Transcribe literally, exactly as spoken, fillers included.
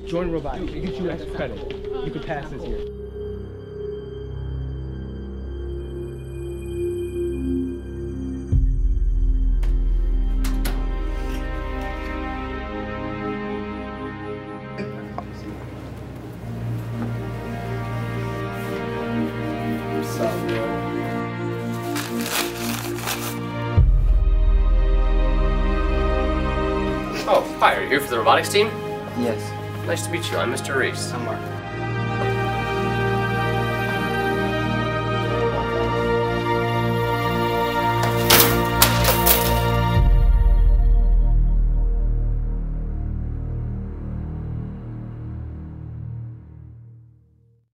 Join robotics. It gets you extra credit. You can pass this year. Oh, hi, are you here for the robotics team? Yes. Nice to meet you, I'm Mister Reese. I'm Mark.